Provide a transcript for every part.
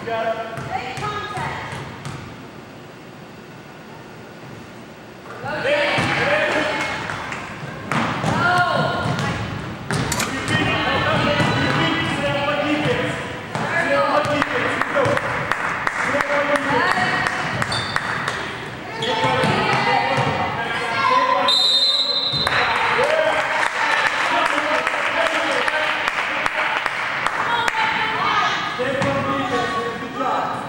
Good job.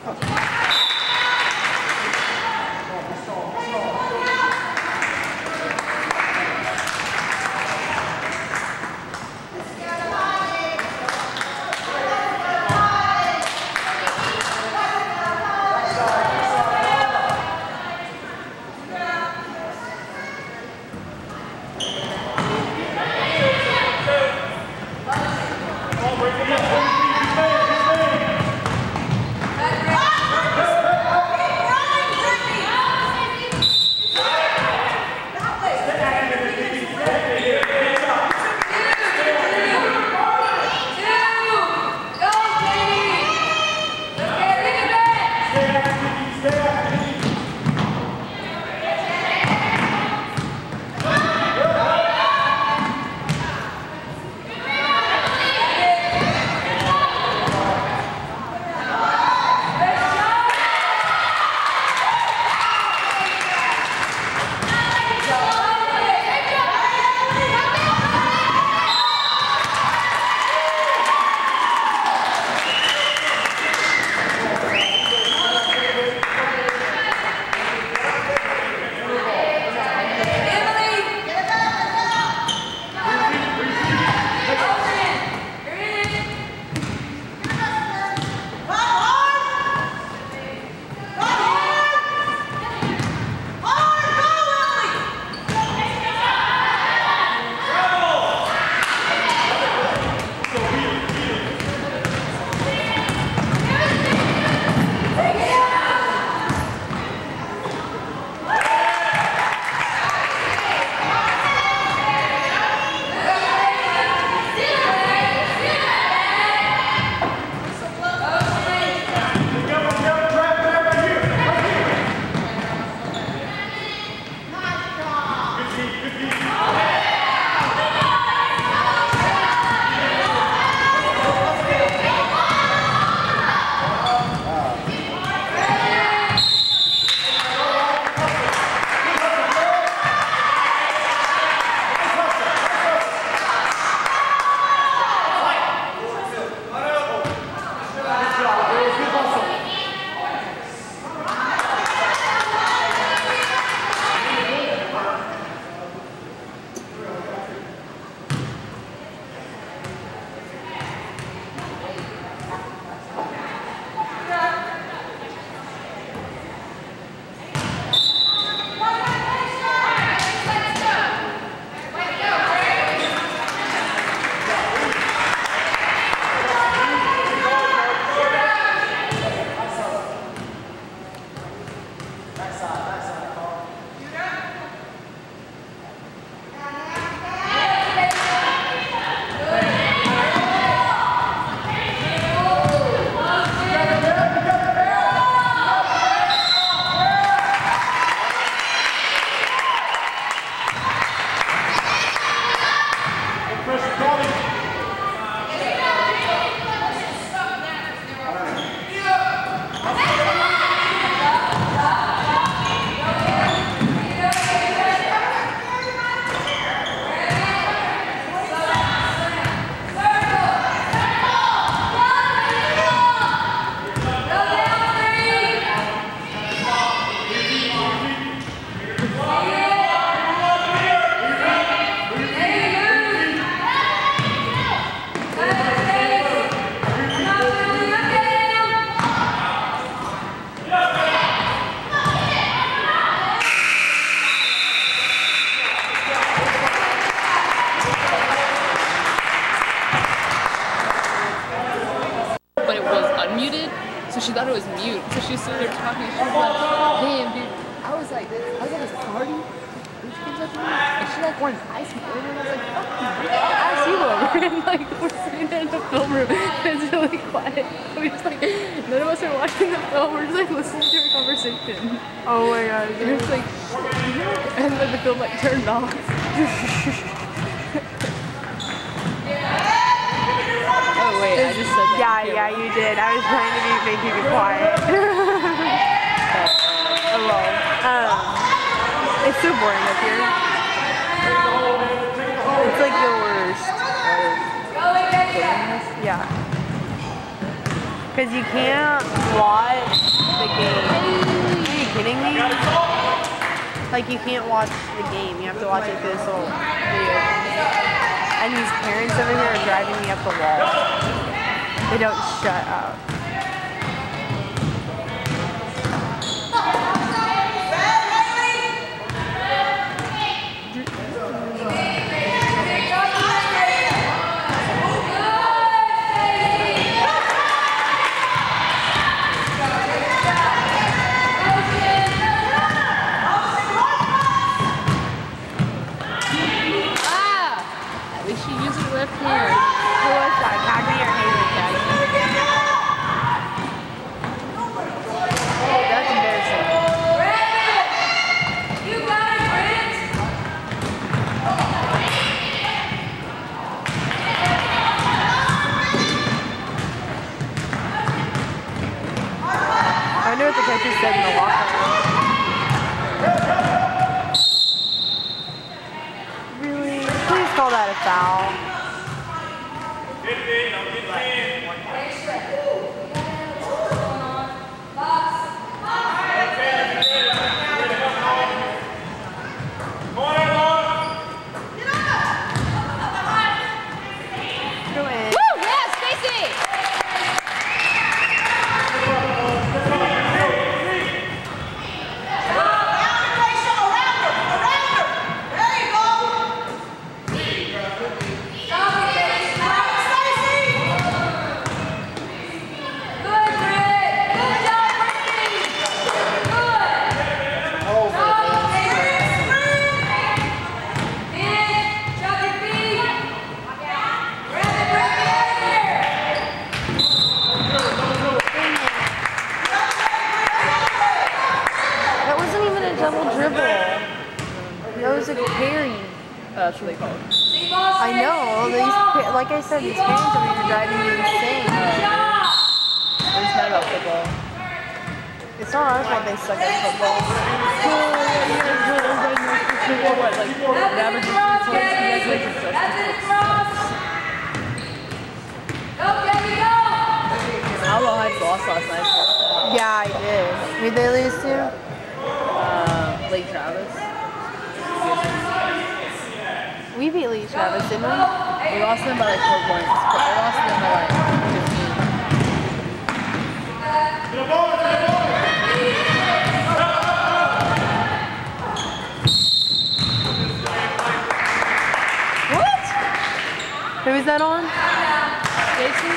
So she thought it was mute. So she was sitting there talking. She was like, damn, dude. I was at this party. This comes up to me. And she like wanted ice cream. And I was like, fuck you. I'll ask you over. And like, we're sitting there in the film room. And it's really quiet. We just like, none of us are watching the film. We're just like listening to her conversation. Oh my god. And it's like, and then the film like turned off. Oh wait, I just said that. Yeah, you did. I was trying to make you be quiet. Oh well. It's so boring up here. It's like the worst. Yeah. Because you can't watch the game. Are you kidding me? Like, you can't watch the game. You have to watch it through this little video. And these parents over here are driving me up the wall. They don't shut up. Left hand. Who was that? Cagney or Haley Cagney? Oh, that's embarrassing. You got it, Prince! I wonder what the coaches said in the locker room. Really? Please call that a foul. That's what they call it. I know. Like I said, these parents over here driving me insane. It's not about football. It's not our fault they suck at football. What, like, the average points congratulations. Alamo Heights lost last night. Yeah, I did. Who'd they lose to? Lake Travis. We beat Lake Travis, didn't we? We lost them by like 4 points, but we lost them by like 15. What? Who is that on? Jason?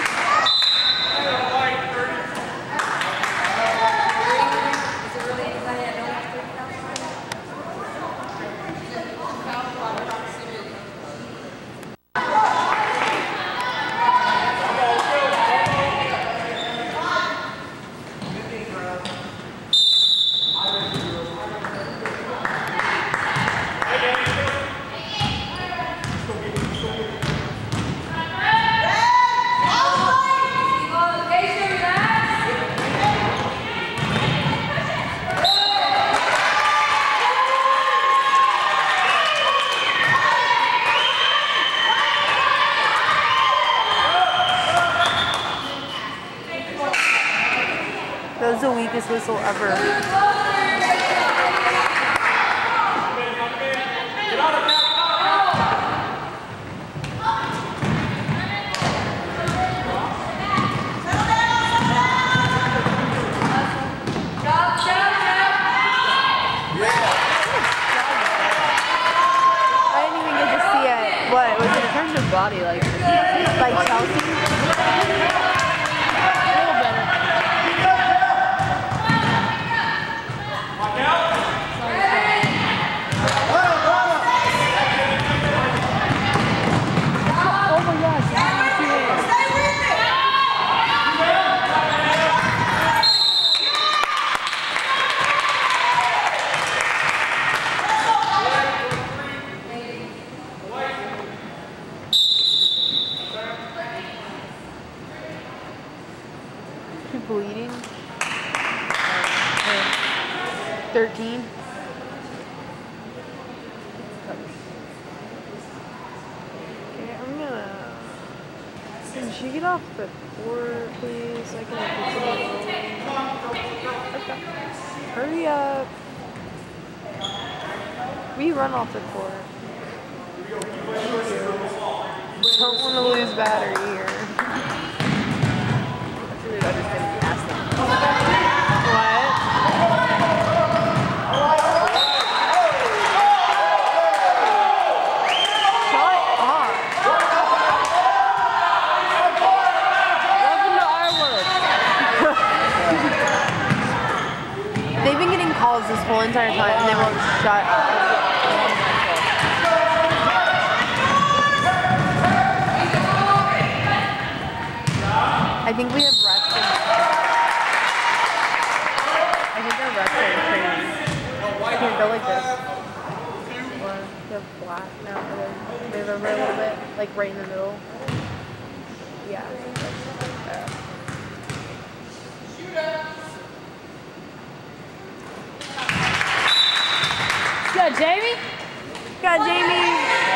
That was the weakest whistle ever. Body like Chelsea. A little better. Oh my gosh. Bleeding. 13. Okay, I'm gonna Could you get off the court, please? I can okay. Hurry up. We run off the court. Don't want to lose battery here. I just didn't pass them. What? Shut up. Welcome to our world. They've been getting calls this whole entire time and they won't shut up. I think we have wrestling. I think our wrestling training. Here, go like this. Or they're flat now. Move over a little bit, like right in the middle. Yeah. Good, Jamie. Got Jamie.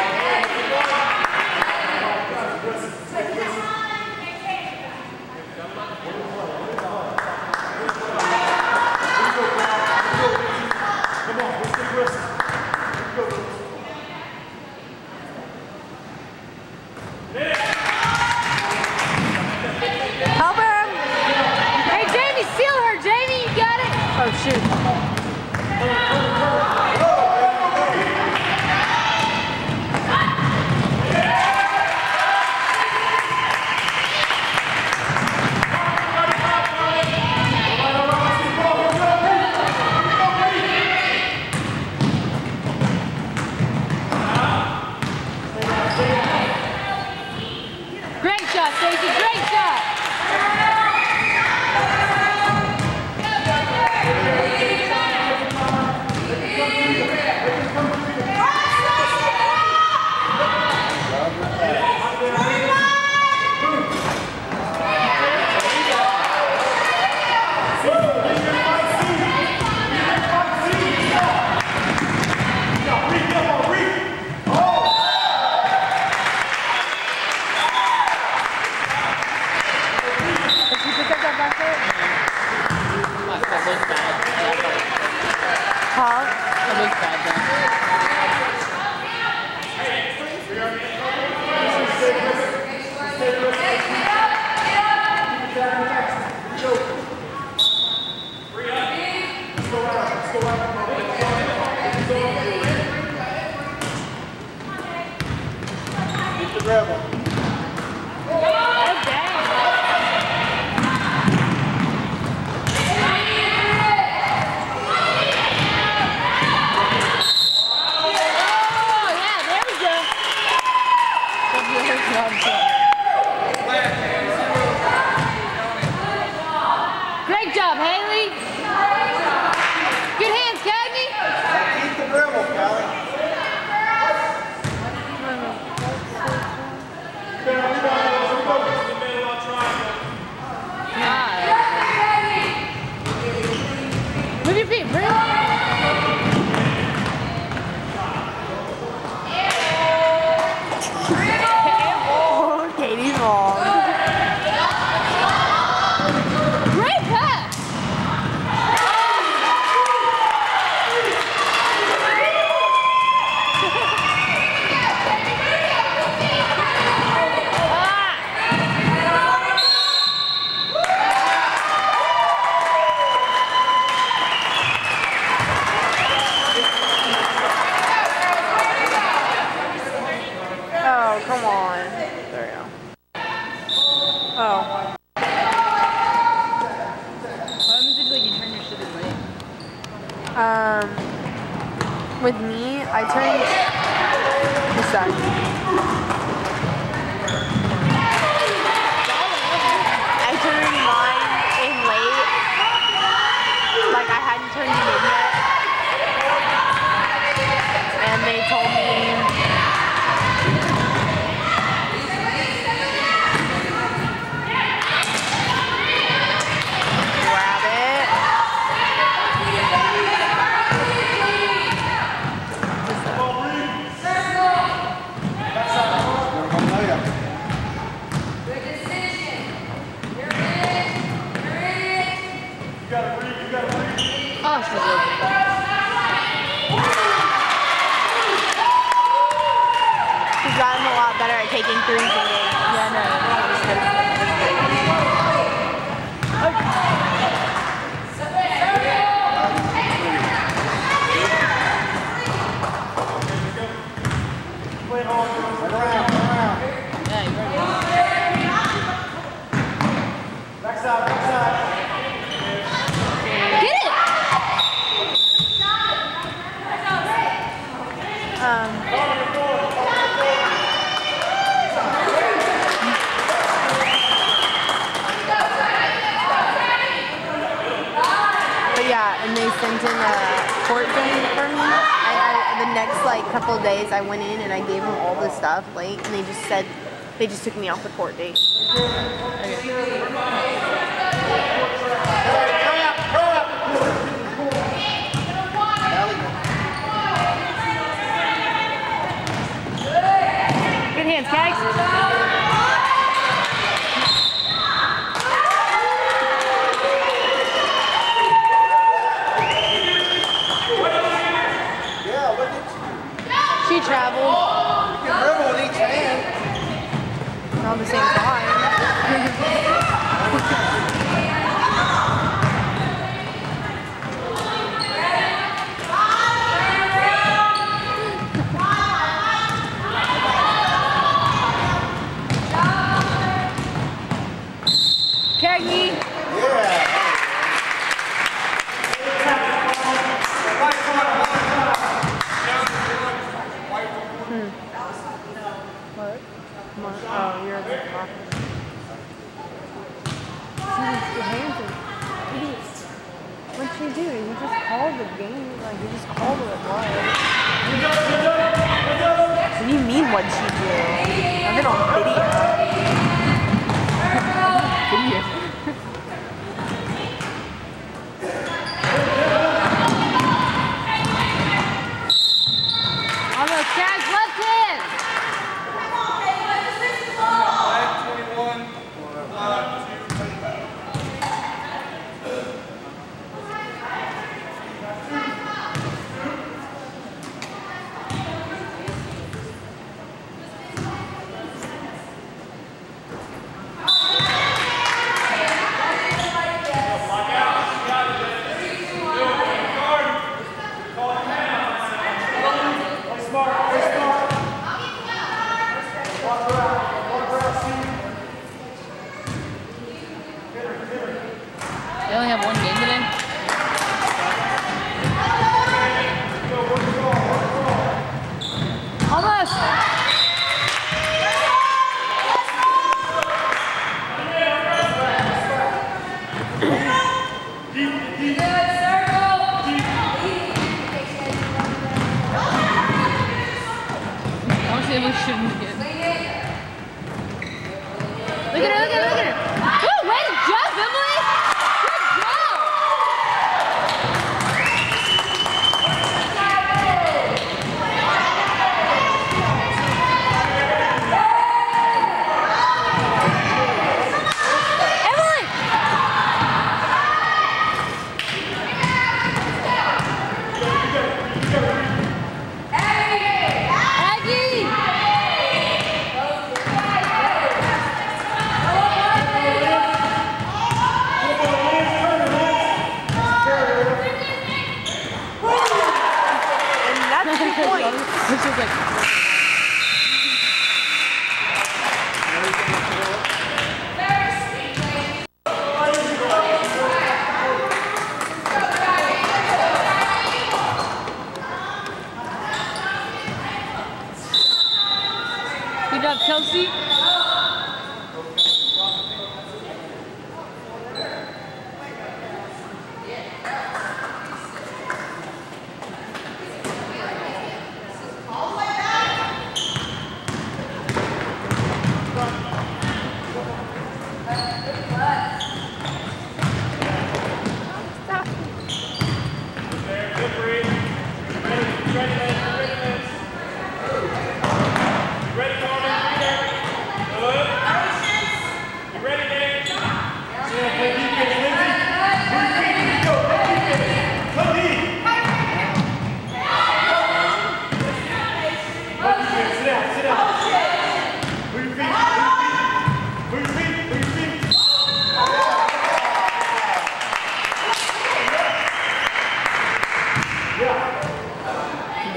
Help him! Hey, Jamie, seal her. Jamie, you got it. Oh, shoot. Great shot, Stacey. Great shot. Huh? That looks bad, Keep the rebel. Great job, Haley. Good hands, Cagney. Keep the dribble, Callie. Move your feet, bro. Oh, Katie's long. Great pass. Oh, come on. There we go. Oh. What happens if like you turn your shit in late? With me, I turned this side. I turned mine in late. Like I hadn't turned it in yet. And they told me grab it. That's Oh, she's good. She's gotten a lot better at taking threes in games. Yeah, no. Yeah, you're right. Backside. Get it! But yeah, and they sent in a court thing for me. The next like couple of days, I went in and I gave them all this stuff late, and they just said they just took me off the court date. Good hands, Kags. She traveled. You can dribble with each hand. Not the same time. Keggy. Yeah. What? Oh, you're the talking. What'd she do? You just called the game. Like, you just called it what? What do you mean, what'd she do? I've been on video. Almost, Kags, left hand! They only have one game today? Almost! Honestly, we shouldn't get. Look at her, look at her, look at her! Woo, way to jump, Emily! Good job! Emily! Aggie! That's the point. This is like. Good job, Chelsea.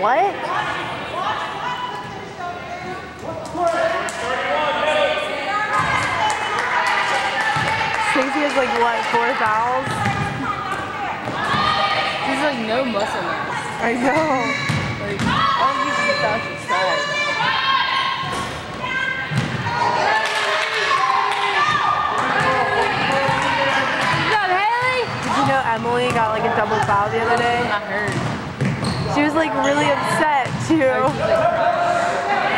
What? Stacey has like what, 4 fouls? She's like no muscle mass. I know. Like, all of these fouls she's tried. What's up, Haley? Did you know Emily got like a double foul the other day? I heard. She was like really upset too. She's like crying.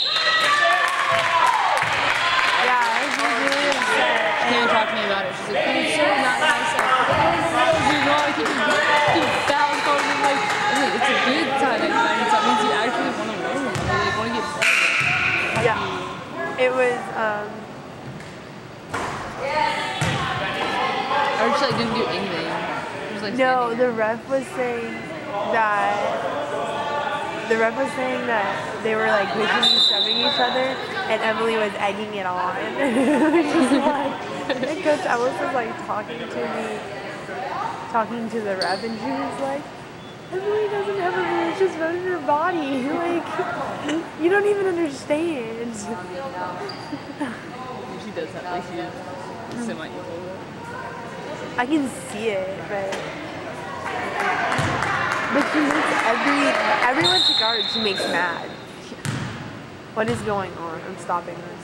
Yeah, she was really upset. She came and talked to me about it. She's like, it's so not nice. You're not keep fouls going in. Like, it's a good time that that means you actually want to learn. Like, you want to get better. Yeah. It was I just like didn't do anything. It was like no, the ref was saying that they were like pushing and shoving each other, and Emily was egging it on. Just like, and Coach Ellis was like talking to the ref, and she was like, Emily doesn't have a malicious bone in her body. Like, you don't even understand. She does that. Like she's semi-evil. I can see it, but she makes everyone she guards, she makes mad. What is going on? I'm stopping this.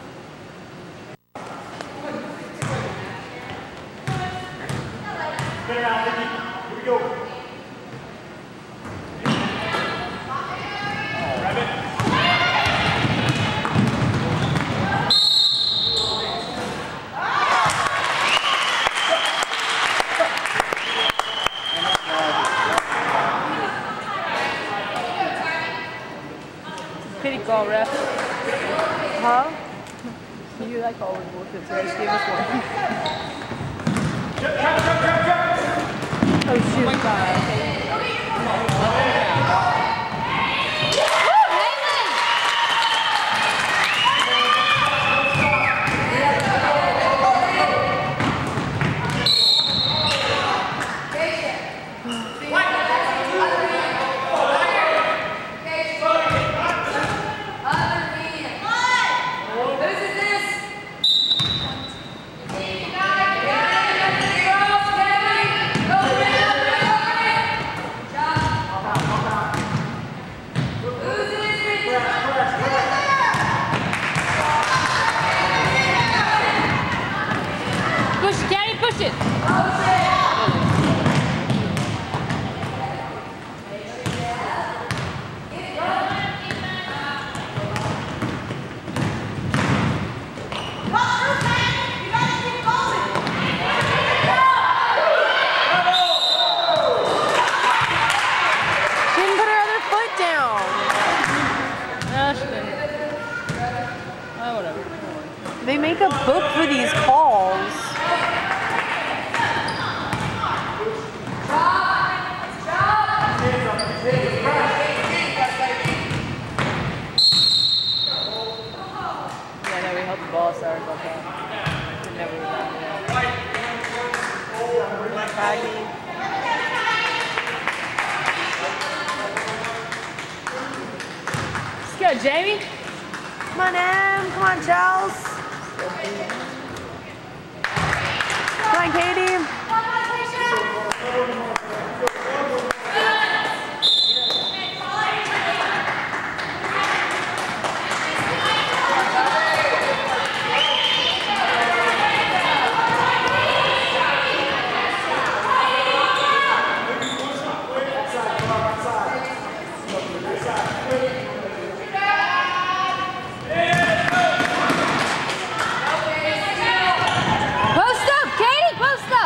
Here we go. Kitty call, ref. Huh? You like all the bullshit, so just give us one. Oh shoot. Oh my god. Push it, Caddy, push it! She didn't put her other foot down. No, she didn't. Oh, whatever. They make a book for these calls. Yeah, no, we helped the ball start about that. It never was that. Let's go, Jamie. Come on, Em. Come on, Charles. Come on, Katie. Post up, Katie, post up.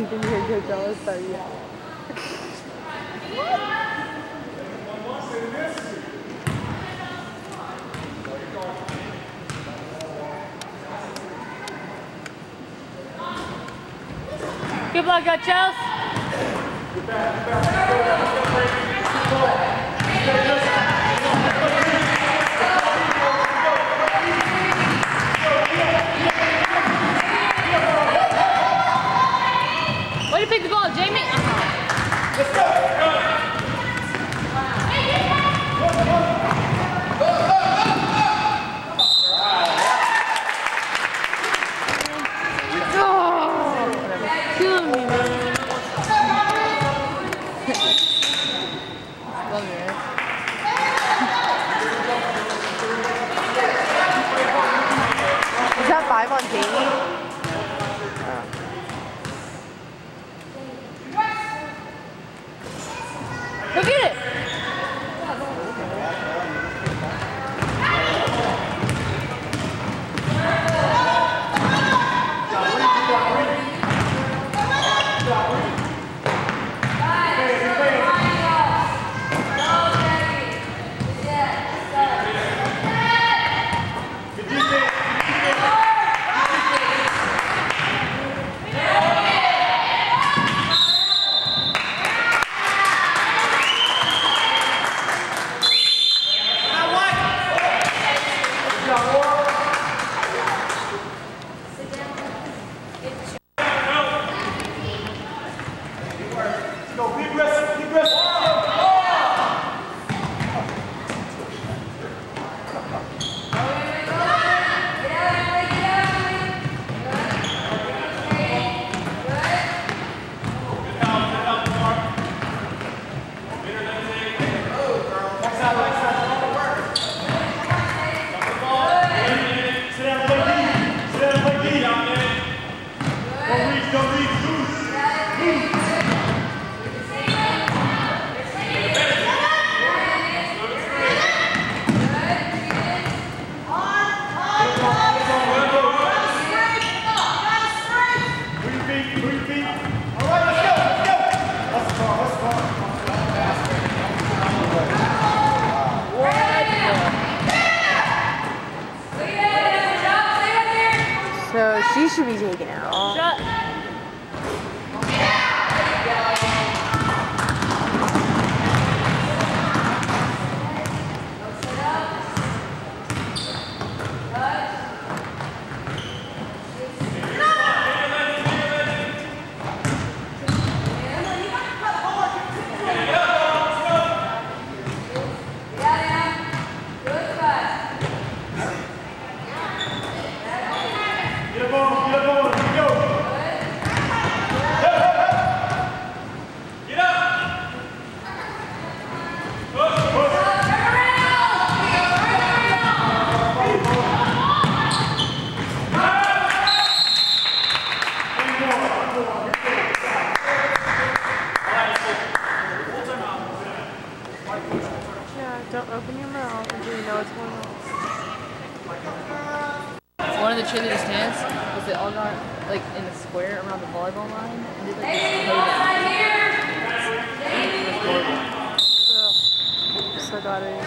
You can hear Coachella start yelling. Good luck, Chels. Way to pick the ball, Jamie. Let's go. Killing me, man. Love you, right? Is that 5 on Jamie? Go get it. So she should be taken out. Shut. Yeah, don't open your mouth until you know what's going on. One of the cheerleaders' stands was they all got like in a square around the volleyball line and did like this playdown. So got it.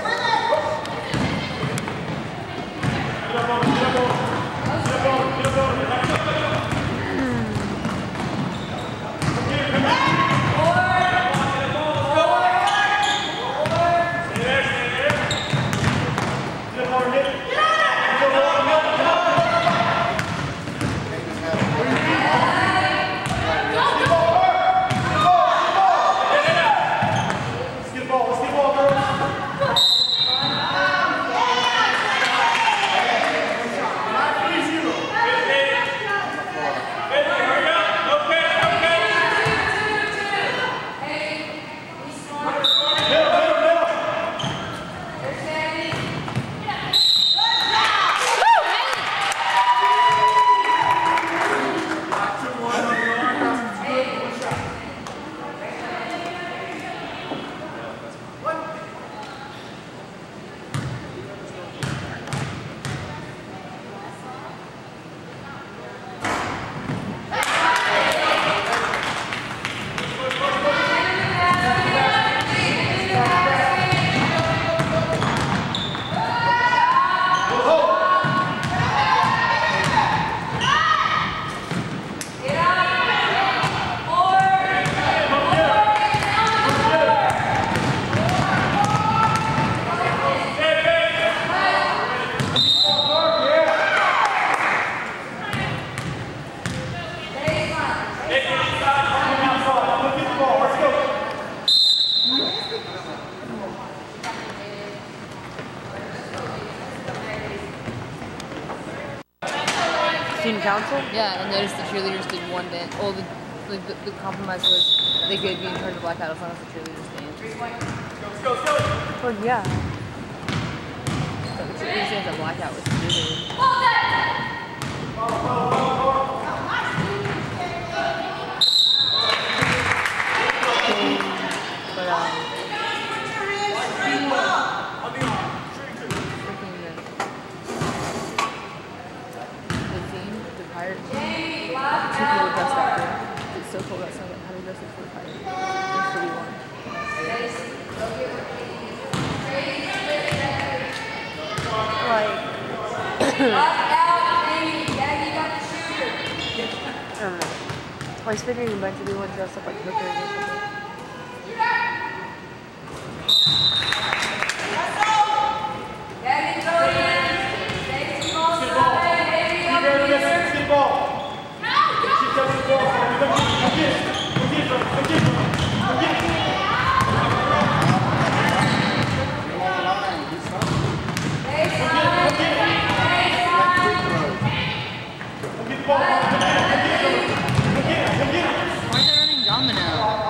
council? Yeah, and noticed the cheerleaders did one dance. Oh, the compromise was they could be in charge of blackout as long as the cheerleaders danced. Well, yeah. So the cheerleaders dance at blackout was cheerleaders. But the team, the pirate team, two people dressed up there. It's so cold outside. Like, how do you dress up for the pirate? It's pretty warm. Like, I don't know. I was figuring a bunch of people would dress up like hookers or something. Why are they running domino?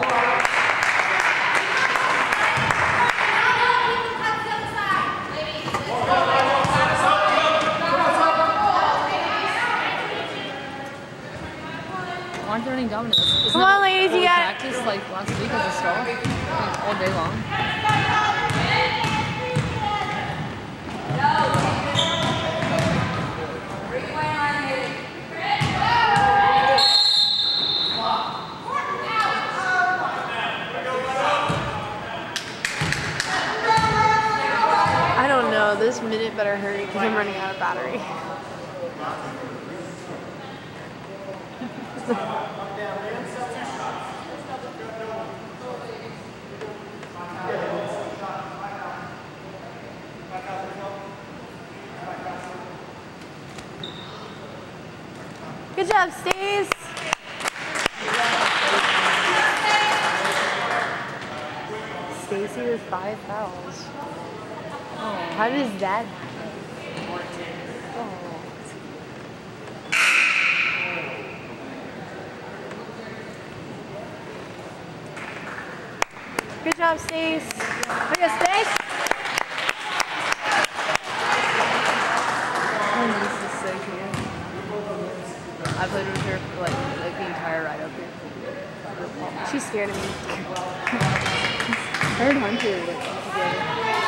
Why aren't they running dominoes? Isn't Come that on, ladies, what you we got- practiced like last week as a stall, like, all day long. I don't know. This minute better hurry because I'm running out of battery. Good job, Stace. Stacy with 5 fouls. How does that happen? Oh. Good job, Stace. Look at Stace. Oh, this is so cute. I played with her for like the entire ride up here. She's scared of me. Her and Hunter were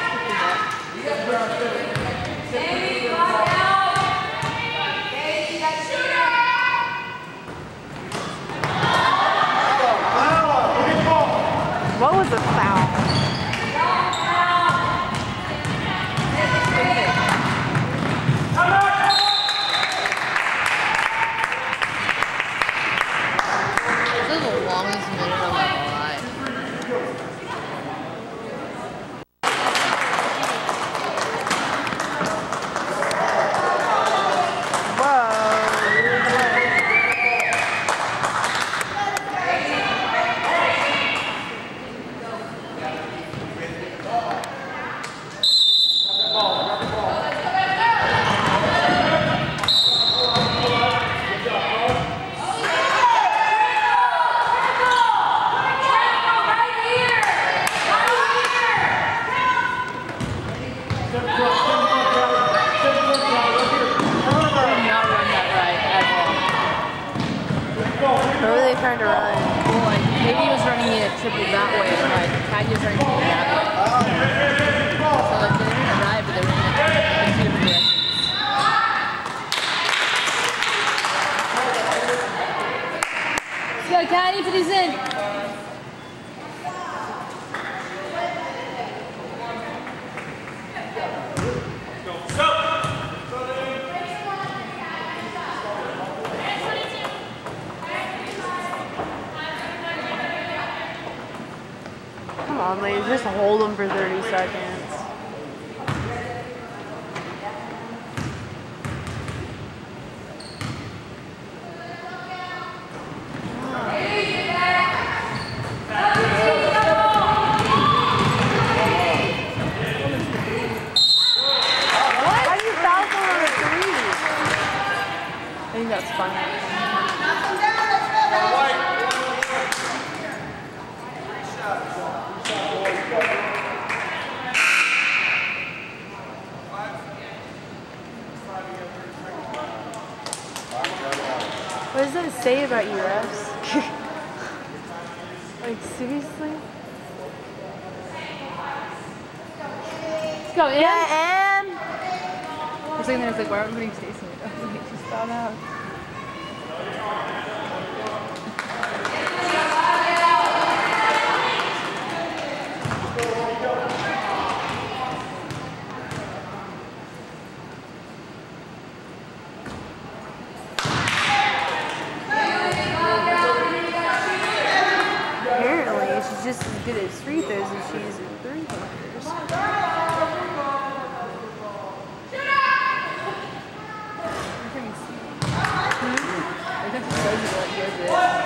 What was a foul? This is the longest minute of my life. Where were they trying to run? Well, like, maybe he was running it triple that way, and like Caddy was running it that way. So like they didn't arrive, but they were in two different directions. Let's go, Caddy, put these in. Come on, ladies, just hold them for 30 seconds. How do you foul someone on a 3? I think say about you, refs? Like, seriously? Let's go, in. Yeah, and I was sitting there, I was like, why aren't we putting Stacy in it? Oh, wait, she's fouled out. apparently she's just as good at free throws as she is at three-pointers. I think she shows you what he does it.